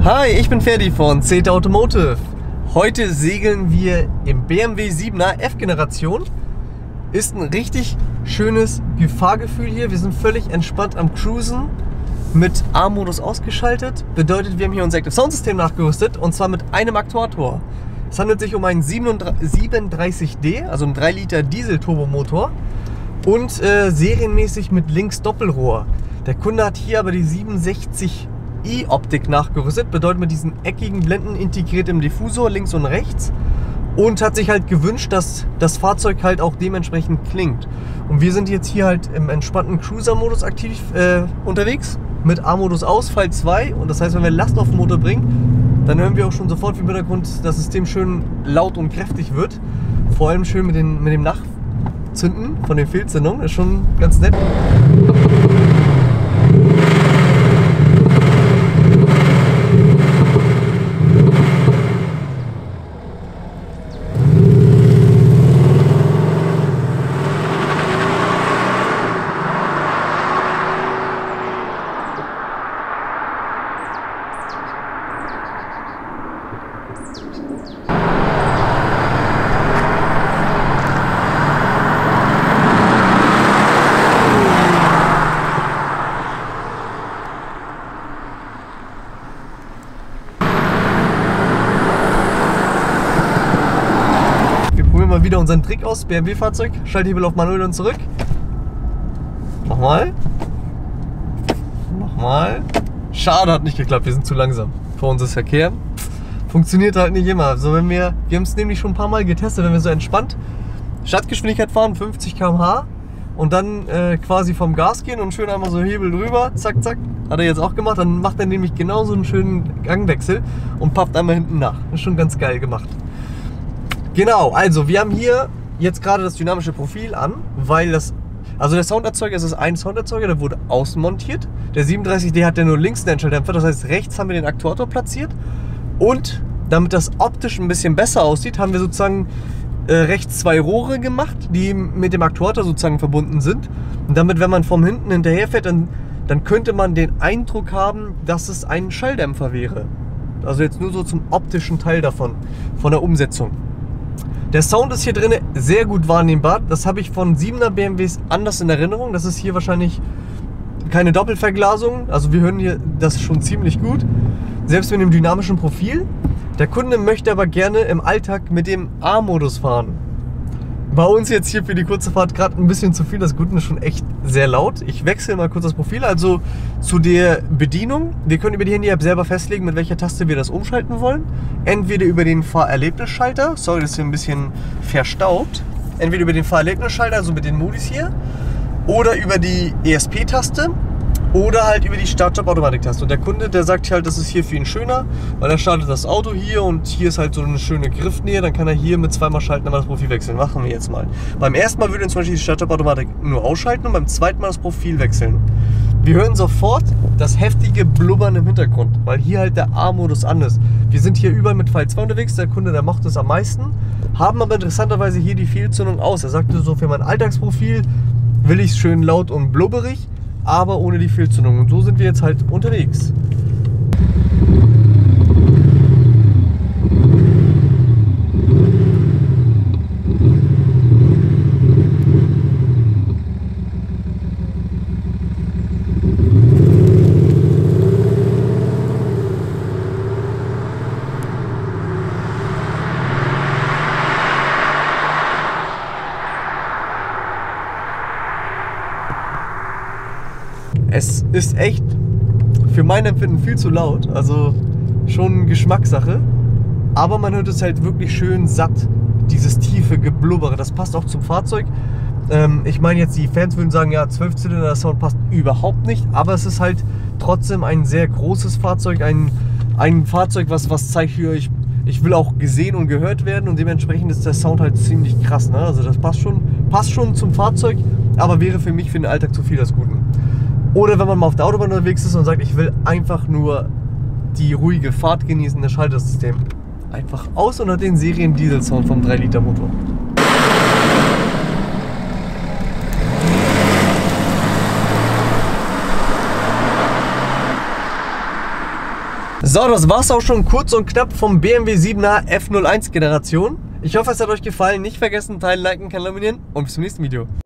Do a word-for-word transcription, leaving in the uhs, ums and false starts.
Hi, ich bin Ferdi von C T Automotive. Heute segeln wir im B M W siebener F-Generation. Ist ein richtig schönes Fahrgefühl hier. Wir sind völlig entspannt am Cruisen, mit A-Modus ausgeschaltet. Bedeutet, wir haben hier unser Active Sound System nachgerüstet, und zwar mit einem Aktuator. Es handelt sich um einen siebenunddreißig D, also einen drei Liter Diesel-Turbomotor, und äh, serienmäßig mit links Doppelrohr. Der Kunde hat hier aber die siebenundsechzig i-Optik nachgerüstet, bedeutet mit diesen eckigen Blenden integriert im Diffusor links und rechts, und hat sich halt gewünscht, dass das Fahrzeug halt auch dementsprechend klingt. Und wir sind jetzt hier halt im entspannten Cruiser-Modus aktiv äh, unterwegs, mit A-Modus aus, Fall zwei, und das heißt, wenn wir Last auf den Motor bringen, dann hören wir auch schon sofort im Hintergrund das System schön laut und kräftig wird. Vor allem schön mit, den, mit dem Nachzünden von den Fehlzündungen, ist schon ganz nett. Mal wieder unseren Trick aus, B M W-Fahrzeug, Schalthebel auf manuell und zurück. Nochmal. Nochmal. Schade, hat nicht geklappt, wir sind zu langsam. Vor uns ist Verkehr. Funktioniert halt nicht immer. Also wenn wir, wir haben es nämlich schon ein paar Mal getestet, wenn wir so entspannt Stadtgeschwindigkeit fahren, fünfzig Kilometer pro Stunde, und dann äh, quasi vom Gas gehen und schön einmal so Hebel drüber, zack, zack. Hat er jetzt auch gemacht, dann macht er nämlich genauso einen schönen Gangwechsel und pappt einmal hinten nach. Das ist schon ganz geil gemacht. Genau, also wir haben hier jetzt gerade das dynamische Profil an, weil das, also der Sounderzeuger, es ist ein Sounderzeuger, der wurde außen montiert. Der siebenunddreißig D hat ja nur links einen Einstelldämpfer, das heißt rechts haben wir den Aktuator platziert, und damit das optisch ein bisschen besser aussieht, haben wir sozusagen äh, rechts zwei Rohre gemacht, die mit dem Aktuator sozusagen verbunden sind, und damit, wenn man vom hinten hinterher fährt, dann, dann könnte man den Eindruck haben, dass es ein Schalldämpfer wäre. Also jetzt nur so zum optischen Teil davon, von der Umsetzung. Der Sound ist hier drin sehr gut wahrnehmbar. Das habe ich von siebener B M Ws anders in Erinnerung. Das ist hier wahrscheinlich keine Doppelverglasung. Also wir hören hier das schon ziemlich gut. Selbst mit dem dynamischen Profil. Der Kunde möchte aber gerne im Alltag mit dem A-Modus fahren. Bei uns jetzt hier für die kurze Fahrt gerade ein bisschen zu viel. Das Gute ist schon echt sehr laut. Ich wechsle mal kurz das Profil. Also zu der Bedienung. Wir können über die Handy-App selber festlegen, mit welcher Taste wir das umschalten wollen. Entweder über den Fahrerlebnisschalter. Sorry, das ist hier ein bisschen verstaubt. Entweder über den Fahrerlebnisschalter, also mit den Modis hier. Oder über die E S P-Taste. Oder halt über die Start-Stopp-Automatik-Taste. Und der Kunde, der sagt halt, das ist hier für ihn schöner, weil er startet das Auto hier und hier ist halt so eine schöne Griffnähe. Dann kann er hier mit zweimal Schalten einmal das Profil wechseln. Machen wir jetzt mal. Beim ersten Mal würde er zum Beispiel die Start-Stopp-Automatik nur ausschalten und beim zweiten Mal das Profil wechseln. Wir hören sofort das heftige Blubbern im Hintergrund, weil hier halt der A-Modus an ist. Wir sind hier überall mit Fall zwei unterwegs. Der Kunde, der mochte es am meisten, haben aber interessanterweise hier die Fehlzündung aus. Er sagte so, für mein Alltagsprofil will ich es schön laut und blubberig, aber ohne die Fehlzündung. Und so sind wir jetzt halt unterwegs. Es ist echt für mein Empfinden viel zu laut, also schon Geschmackssache, aber man hört es halt wirklich schön satt, dieses tiefe Geblubbere, das passt auch zum Fahrzeug. Ähm, ich meine jetzt, die Fans würden sagen, ja, zwölf Zylinder, der Sound passt überhaupt nicht, aber es ist halt trotzdem ein sehr großes Fahrzeug, ein, ein Fahrzeug, was, was zeigt für euch, ich will auch gesehen und gehört werden, und dementsprechend ist der Sound halt ziemlich krass, ne? Also das passt schon, passt schon zum Fahrzeug, aber wäre für mich für den Alltag zu viel des Guten. Oder wenn man mal auf der Autobahn unterwegs ist und sagt, ich will einfach nur die ruhige Fahrt genießen, das Schaltersystem einfach aus und hat den Serien-Diesel-Sound vom drei Liter Motor. So, das war's auch schon kurz und knapp vom B M W siebener F null eins Generation. Ich hoffe, es hat euch gefallen. Nicht vergessen, teilen, liken, kanal abonnieren und bis zum nächsten Video.